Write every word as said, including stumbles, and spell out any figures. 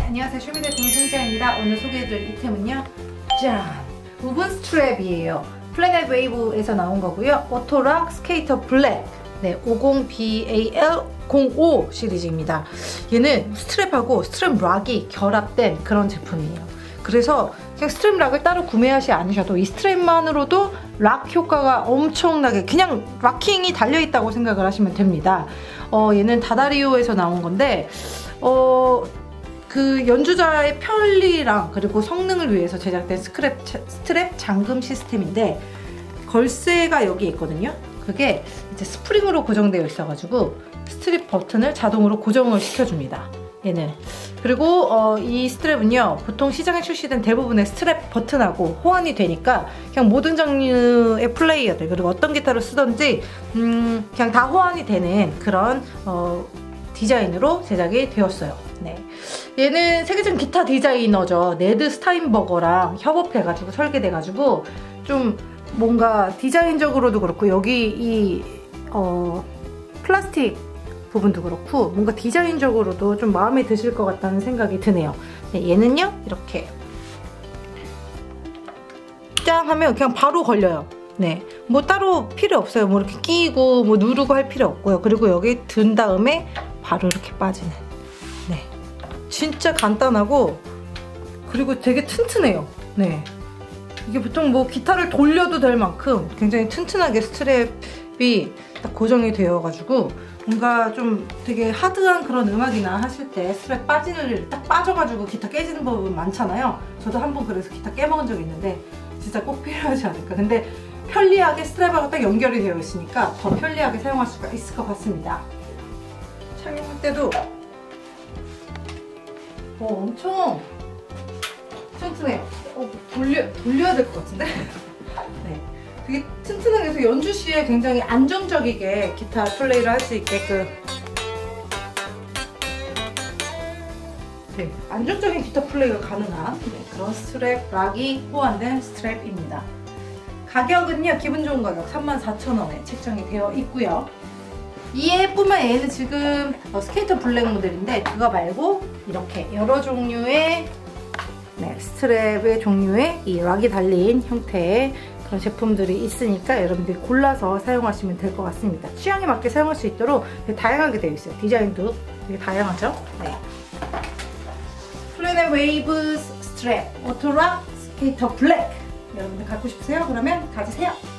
안녕하세요. 쇼미더팀의 송지아입니다. 오늘 소개해드릴 이템은요, 짠! 우븐 스트랩이에요. 플래닛 웨이브에서 나온 거고요. 오토락 스케이터 블랙, 네, 오십 비 에이 엘 공오 시리즈입니다. 얘는 스트랩하고 스트랩 락이 결합된 그런 제품이에요. 그래서 그냥 스트랩 락을 따로 구매하지 않으셔도 이 스트랩만으로도 락 효과가 엄청나게 그냥 락킹이 달려있다고 생각을 하시면 됩니다. 어, 얘는 다다리오에서 나온 건데 어, 그 연주자의 편리랑 그리고 성능을 위해서 제작된 스크랩, 스트랩 잠금 시스템인데 걸쇠가 여기 있거든요. 그게 이제 스프링으로 고정되어 있어가지고 스트랩 버튼을 자동으로 고정을 시켜줍니다. 얘는. 그리고 어, 이 스트랩은요, 보통 시장에 출시된 대부분의 스트랩 버튼하고 호환이 되니까 그냥 모든 장르의 플레이어들, 그리고 어떤 기타를 쓰던지 음, 그냥 다 호환이 되는 그런 어, 디자인으로 제작이 되었어요. 네. 얘는 세계적인 기타 디자이너죠. 네드 스타인버거랑 협업해가지고 설계돼가지고 좀 뭔가 디자인적으로도 그렇고 여기 이 어, 플라스틱 부분도 그렇고 뭔가 디자인적으로도 좀 마음에 드실 것 같다는 생각이 드네요. 네, 얘는요 이렇게 짱 하면 그냥 바로 걸려요. 네, 뭐 따로 필요 없어요. 뭐 이렇게 끼고 뭐 누르고 할 필요 없고요. 그리고 여기 든 다음에 바로 이렇게 빠지는. 네, 진짜 간단하고 그리고 되게 튼튼해요. 네, 이게 보통 뭐 기타를 돌려도 될 만큼 굉장히 튼튼하게 스트랩이 딱 고정이 되어가지고 뭔가 좀 되게 하드한 그런 음악이나 하실 때 스트랩 빠지는 딱 빠져가지고 기타 깨지는 법은 많잖아요. 저도 한번 그래서 기타 깨먹은 적이 있는데 진짜 꼭 필요하지 않을까. 근데 편리하게 스트랩하고 딱 연결이 되어 있으니까 더 편리하게 사용할 수가 있을 것 같습니다. 착용할 때도 어, 엄청 튼튼해요. 어, 돌려, 돌려야 될 것 같은데? 네, 되게 튼튼하게 해서 연주 시에 굉장히 안정적이게 기타 플레이를 할 수 있게끔, 네, 안정적인 기타 플레이가 가능한 네, 그런 스트랩 락이 호환된 스트랩입니다. 가격은요, 기분 좋은 가격 삼만 사천 원에 책정이 되어 있고요. 얘뿐만 얘는 지금 어, 스케이터 블랙 모델인데 그거 말고 이렇게 여러 종류의 네, 스트랩의 종류의 이 락이 달린 형태의 그런 제품들이 있으니까 여러분들이 골라서 사용하시면 될 것 같습니다. 취향에 맞게 사용할 수 있도록 되게 다양하게 되어 있어요. 디자인도 되게 다양하죠? 네. 플래닛 웨이브 스트랩 오토락 스케이터 블랙 여러분들 갖고 싶으세요? 그러면 가지세요.